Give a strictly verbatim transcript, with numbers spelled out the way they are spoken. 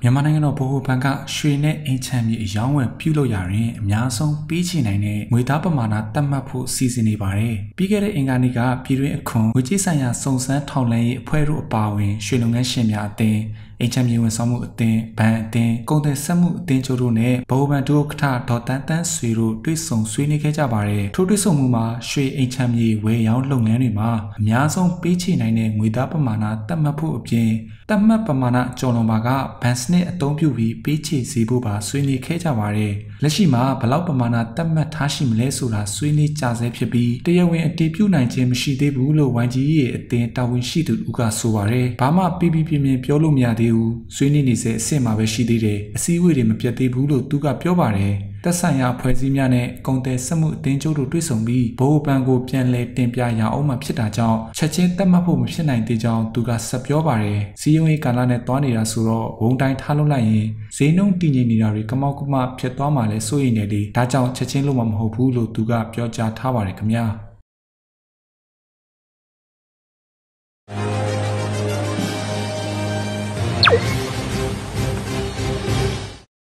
မြန်မာနိုင်ငံတော်ဗဟိုဘဏ်ကရွှေနဲ့အင်ချမ်းမြေအယောင်းဝယ်ပြုလုပ်ရရင်အများဆုံးပေးချေနိုင်တဲ့ငွေသားပမာဏသတ်မှတ်ဖို့စီစဉ်နေပါတယ်။ပြီးခဲ့တဲ့အင်္ဂါနေ့ကပြည်တွင်းအခွန်ငွေကြေးဆိုင်ရာစုံစမ်းထောက်လှမ်းရေးအဖွဲ့တို့အပါအဝင်ရွှေလုပ်ငန်းရှင်များအသင်းအင်ချမ်းမြေဝန်ဆောင်မှုအသင်းဘဏ်အသင်းကုန်သည်စက်မှုအသင်းချို့တို့နဲ့ဗဟိုဘဏ်ဒုဥက္ကဋ္ဌဒေါ်တန်းတန်းဆွေတို့တွေ့ဆုံဆွေးနွေးခဲ့ကြပါတယ်။ထို့တွေ့ဆုံမှုမှာရွှေအင်ချမ်းမြေဝယ်ရောင်းလုပ်ငန်းတွေမှာအများဆုံးပေးချေနိုင်တဲ့ငွေသားပမာဏသတ်မှတ်ဖို့အပြင်သတ်မှတ်ပမာဏကျော်လွန်ပါကဘဏ်စနစ်အသုံးပြုပြီးပေးချေစေဖို့ပါဆွေးနွေးခဲ့ကြပါတယ်။လက်ရှိမှာဘလောက်ပမာဏသတ်မှတ်ထားရှိမလဲဆိုတာဆွေးနွေးကြဆဲဖြစ်ပြီးတရားဝင်အတည်ပြုနိုင်ခြင်းမရှိသေးဘူးလို့ ဝိုင် ဂျီ ရဲ့အသင်းတာဝန်ရှိသူဦးကဆိုပါတယ်။ဘာမှပြပြပြင်းပြင်းပြောလို့မရသေးဘူး။ဆွေးနွေးနေစေအဆင့်မှာပဲရှိသေးတယ်။အစည်းအဝေးတွေမပြတ်သေးဘူးလို့သူကပြောပါတယ်။သက်ဆိုင်ရာအဖွဲ့အစည်းများနဲ့ကုန်သည်စက်မှုအသင်းချုပ်တို့တွေ့ဆုံပြီးဗဟိုဘဏ်ကိုပြန်လည်တင်ပြရအောင်မှဖြစ်တာကြောင့်ချက်ချင်းသတ်မှတ်ဖို့မဖြစ်နိုင်သေးကြောင်းသူကဆက်ပြောပါတယ်။စီယုံရေးကာလနဲ့တွားနေတာဆိုတော့ဝုံတိုင်းထားလို့လိုက်ရင်ဈေးနှုန်းတည်ငြိမ်နေတာတွေကမောက်ကမဖြစ်သွားမှလည်းစိုးရိမ်နေလေဒါကြောင့်ချက်ချင်းလို့မှမဟုတ်ဘူးလို့သူကပြောကြားထားပါတယ်ခင်ဗျာ။